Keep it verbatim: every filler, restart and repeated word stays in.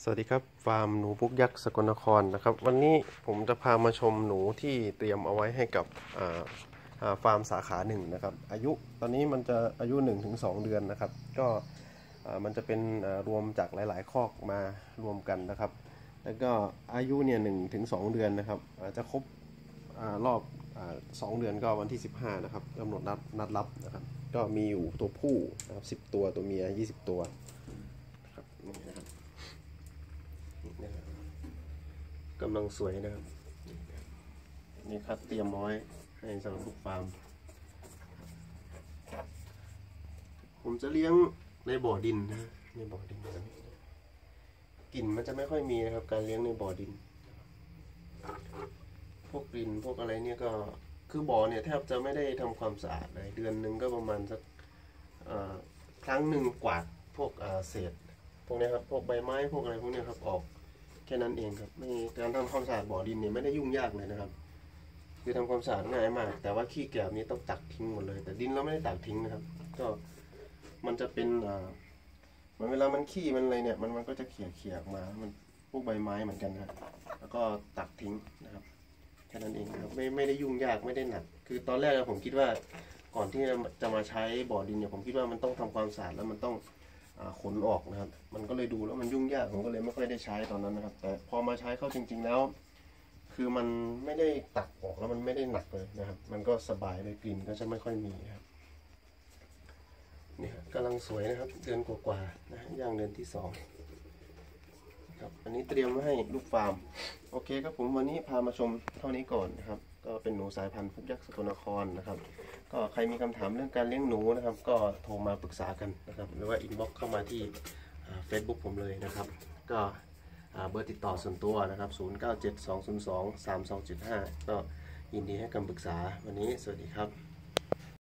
สวัสดีครับฟาร์มหนูพุกยักษ์สกลนครนะครับวันนี้ผมจะพามาชมหนูที่เตรียมเอาไว้ให้กับฟาร์มสาขาหนึ่งนะครับอายุตอนนี้มันจะอายุ หนึ่งถึงสอง เดือนนะครับก็มันจะเป็นรวมจากหลายๆคอกมารวมกันนะครับแล้วก็อายุเนี่ยหนึ่งถึงสองเดือนนะครับจะครบรอบสองเดือนก็วันที่สิบห้านะครับกำหนดนัดนัดรับนะครับก็มีอยู่ตัวผู้นะครับสิบตัวตัวเมียยี่สิบตัวนะครับนี่นะครับกำลังสวยนะครับนี่คัดเตรียมไว้ให้สำหรับลูกฟาร์มผมจะเลี้ยงในบ่อดินนะในบ่อดินกลิ่นมันจะไม่ค่อยมีนะครับการเลี้ยงในบ่อดินพวกกลิ่นพวกอะไรเนี่ยก็คือบ่อเนี่ยแทบจะไม่ได้ทำความสะอาดเลยเดือนหนึ่งก็ประมาณสักครั้งหนึ่งกวาดพวกเศษพวกนี้ครับพวกใบไม้พวกอะไรพวกนี้ครับออกแค่นั้นเองครับไม่การทำความสะอาดบ่อดินเนี่ยไม่ได้ยุ่งยากเลยนะครับคือทำความสะอาดง่ายมากแต่ว่าขี้แกลบนี้ต้องตักทิ้งหมดเลยแต่ดินเราไม่ได้ตักทิ้งนะครับก็มันจะเป็นเหมือนเวลามันขี้มันอะไรเนี่ยมันมันก็จะเขี่ยเขี่ยออกมามันพวกใบไม้เหมือนกันครับแล้วก็ตักทิ้งนะครับแค่นั้นเองครับไม่ไม่ได้ยุ่งยากไม่ได้หนักคือตอนแรกผมคิดว่าก่อนที่จะมาใช้บ่อดินเนี่ยผมคิดว่ามันต้องทำความสะอาดแล้วมันต้องขนออกนะครับมันก็เลยดูแล้วมันยุ่งยากผมก็เลยไม่ค่อยได้ใช้ตอนนั้นนะครับแต่พอมาใช้เข้าจริงๆแล้วคือมันไม่ได้ตักออกแล้วมันไม่ได้หนักเลยนะครับมันก็สบายเลยกลิ่นก็จะไม่ค่อยมีครับนี่กำลังสวยนะครับเดือนกว่าๆนะย่างเดือนที่สองครับอันนี้เตรียมไว้ให้ลูกฟาร์มโอเคครับผมวันนี้พามาชมเท่านี้ก่อนนะครับก็เป็นหนูสายพันธุ์พุกยักษ์สกลนครนะครับก็ใครมีคำถามเรื่องการเลี้ยงหนูนะครับก็โทรมาปรึกษากันนะครับหรือว่าอินบ็อกซ์เข้ามาที่เฟซบุ๊กผมเลยนะครับก็เบอร์ติดต่อส่วนตัวนะครับศูนย์ เก้า เจ็ด สอง ศูนย์ สอง สาม สอง เจ็ด ห้าก็ยินดีให้คำปรึกษาวันนี้สวัสดีครับ